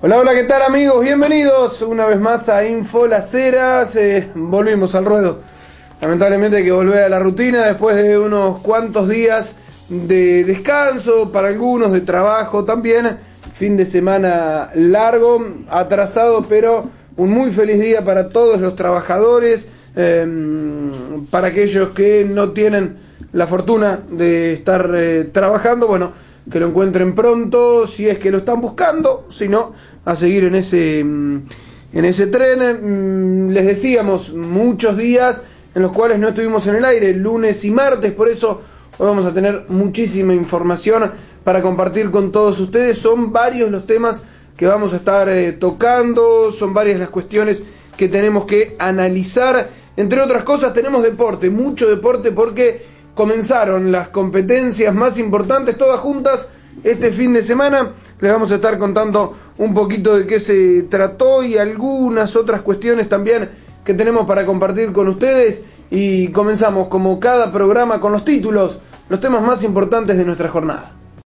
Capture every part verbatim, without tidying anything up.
Hola, hola, ¿qué tal amigos? Bienvenidos una vez más a Info Las Heras. Eh, volvimos al ruedo. Lamentablemente hay que volver a la rutina después de unos cuantos días de descanso, para algunos de trabajo también. Fin de semana largo, atrasado, pero un muy feliz día para todos los trabajadores, eh, para aquellos que no tienen la fortuna de estar eh, trabajando, bueno, que lo encuentren pronto, si es que lo están buscando, si no, a seguir en ese, en ese tren. Les decíamos, muchos días en los cuales no estuvimos en el aire, lunes y martes, por eso hoy vamos a tener muchísima información para compartir con todos ustedes. Son varios los temas que vamos a estar eh, tocando, son varias las cuestiones que tenemos que analizar. Entre otras cosas tenemos deporte, mucho deporte, porque comenzaron las competencias más importantes todas juntas este fin de semana. Les vamos a estar contando un poquito de qué se trató y algunas otras cuestiones también que tenemos para compartir con ustedes. Y comenzamos como cada programa con los títulos, los temas más importantes de nuestra jornada.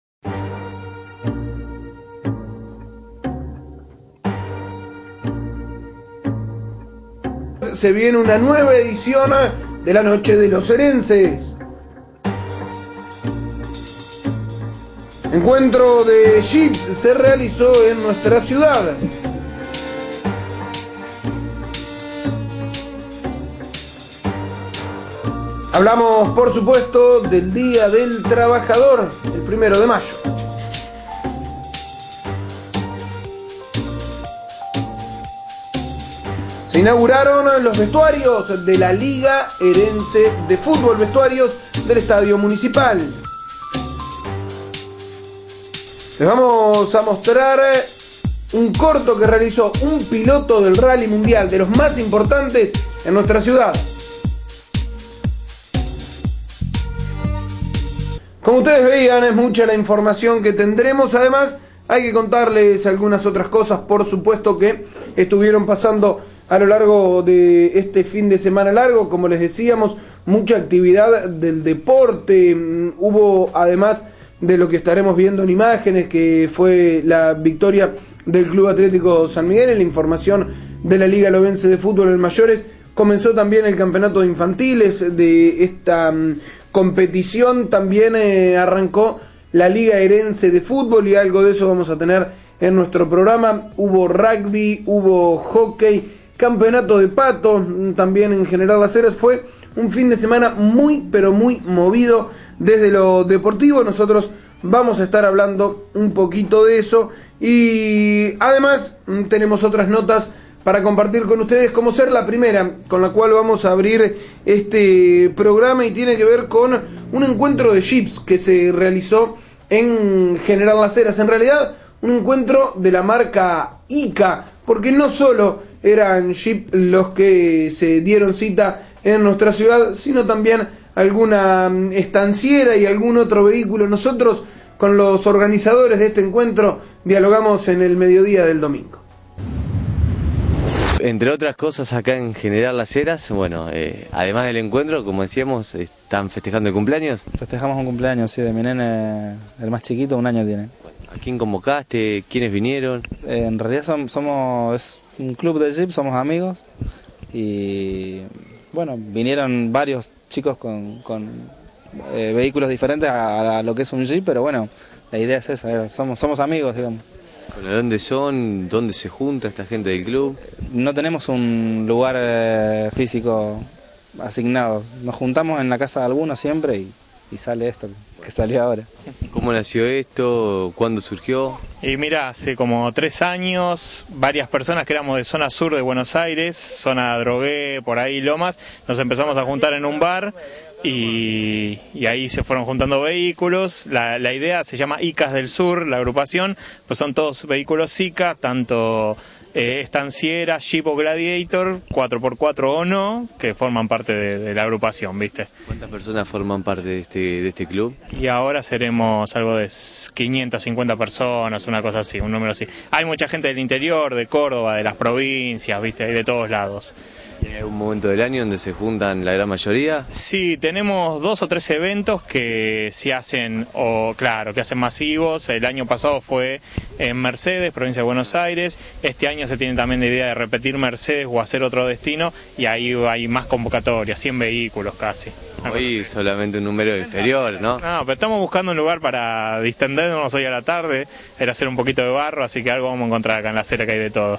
Se viene una nueva edición de la Noche de los Herenses. Encuentro de Jeeps se realizó en nuestra ciudad. Hablamos, por supuesto, del Día del Trabajador, el primero de mayo. Se inauguraron los vestuarios de la Liga Herense de Fútbol, vestuarios del Estadio Municipal. Les vamos a mostrar un corto que realizó un piloto del Rally Mundial, de los más importantes en nuestra ciudad. Como ustedes veían, es mucha la información que tendremos. Además, hay que contarles algunas otras cosas, por supuesto, que estuvieron pasando a lo largo de este fin de semana largo. Como les decíamos, mucha actividad del deporte. Hubo, además de lo que estaremos viendo en imágenes, que fue la victoria del Club Atlético San Miguel, en la información de la Liga Lobense de Fútbol en mayores, comenzó también el campeonato de infantiles de esta um, competición. También eh, arrancó la Liga Herense de Fútbol y algo de eso vamos a tener en nuestro programa. Hubo rugby, hubo hockey, campeonato de pato, también en General Las Heras. Fue un fin de semana muy, pero muy movido desde lo deportivo. Nosotros vamos a estar hablando un poquito de eso y además tenemos otras notas para compartir con ustedes, como ser la primera con la cual vamos a abrir este programa, y tiene que ver con un encuentro de Jeeps que se realizó en General Las Heras. En realidad, un encuentro de la marca Ica, porque no solo eran Jeep los que se dieron cita en nuestra ciudad, sino también alguna estanciera y algún otro vehículo. Nosotros con los organizadores de este encuentro dialogamos en el mediodía del domingo. Entre otras cosas, acá en General Las Heras, bueno, eh, además del encuentro, como decíamos, ¿están festejando el cumpleaños? Festejamos un cumpleaños, sí, de mi nene, el más chiquito, un año tiene. ¿A quién convocaste? ¿Quiénes vinieron? Eh, en realidad somos, somos es un club de Jeep, somos amigos y bueno, vinieron varios chicos con, con eh, vehículos diferentes a, a lo que es un Jeep, pero bueno, la idea es esa, somos, somos amigos, digamos. Bueno, ¿dónde son? ¿Dónde se junta esta gente del club? No tenemos un lugar eh, físico asignado, nos juntamos en la casa de algunos siempre y, y sale esto que salió ahora. ¿Cómo nació esto? ¿Cuándo surgió? Y mira, hace como tres años, varias personas que éramos de zona sur de Buenos Aires, zona Drogué, por ahí Lomas, nos empezamos a juntar en un bar y, y ahí se fueron juntando vehículos. La, la idea se llama Icas del Sur, la agrupación, pues son todos vehículos Ica, tanto eh, estanciera, Jeep o Gladiator, cuatro por cuatro o no, que forman parte de, de la agrupación, ¿viste? ¿Cuántas personas forman parte de este, de este club? Y ahora seremos algo de quinientas cincuenta personas, una cosa así, un número así. Hay mucha gente del interior, de Córdoba, de las provincias, ¿viste? Hay de todos lados. ¿Hay un momento del año donde se juntan la gran mayoría? Sí, tenemos dos o tres eventos que se hacen, o claro, que hacen masivos. El año pasado fue en Mercedes, provincia de Buenos Aires. Este año se tiene también la idea de repetir Mercedes o hacer otro destino, y ahí hay más convocatorias, cien vehículos casi. Hoy solamente un número inferior, ¿no? No, pero estamos buscando un lugar para distendernos hoy a la tarde, era hacer un poquito de barro, así que algo vamos a encontrar acá en la acera, que hay de todo.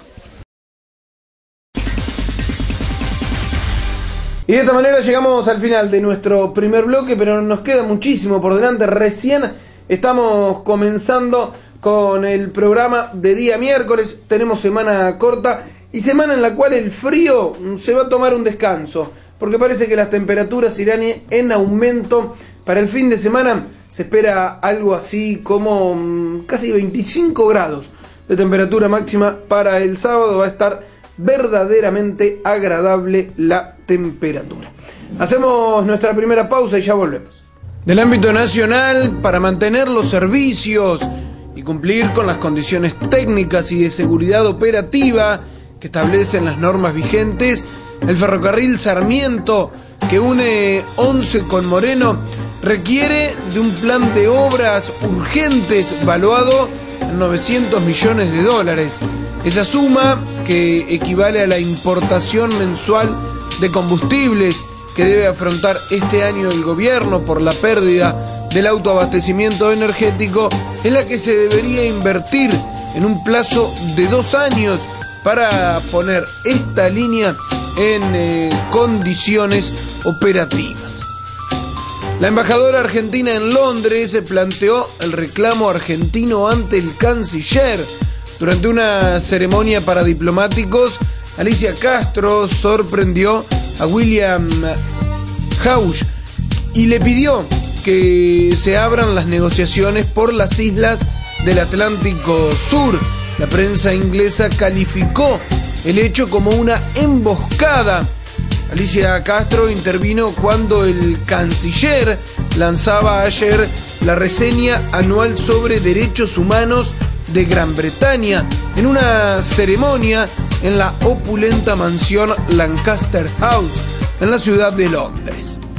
Y de esta manera llegamos al final de nuestro primer bloque, pero nos queda muchísimo por delante. Recién estamos comenzando con el programa de día miércoles. Tenemos semana corta y semana en la cual el frío se va a tomar un descanso, porque parece que las temperaturas irán en aumento. Para el fin de semana se espera algo así como casi veinticinco grados de temperatura máxima. Para el sábado va a estar verdaderamente agradable la temperatura. Hacemos nuestra primera pausa y ya volvemos. Del ámbito nacional, para mantener los servicios y cumplir con las condiciones técnicas y de seguridad operativa que establecen las normas vigentes, el ferrocarril Sarmiento, que une Once con Moreno, requiere de un plan de obras urgentes valuado en novecientos millones de dólares. Esa suma, que equivale a la importación mensual de combustibles que debe afrontar este año el gobierno por la pérdida del autoabastecimiento energético, es la que se debería invertir en un plazo de dos años para poner esta línea en eh, condiciones operativas. La embajadora argentina en Londres se planteó el reclamo argentino ante el canciller. Durante una ceremonia para diplomáticos, Alicia Castro sorprendió a William Hausch y le pidió que se abran las negociaciones por las islas del Atlántico Sur. La prensa inglesa calificó el hecho como una emboscada. Alicia Castro intervino cuando el canciller lanzaba ayer la reseña anual sobre derechos humanos de Gran Bretaña en una ceremonia en la opulenta mansión Lancaster House en la ciudad de Londres.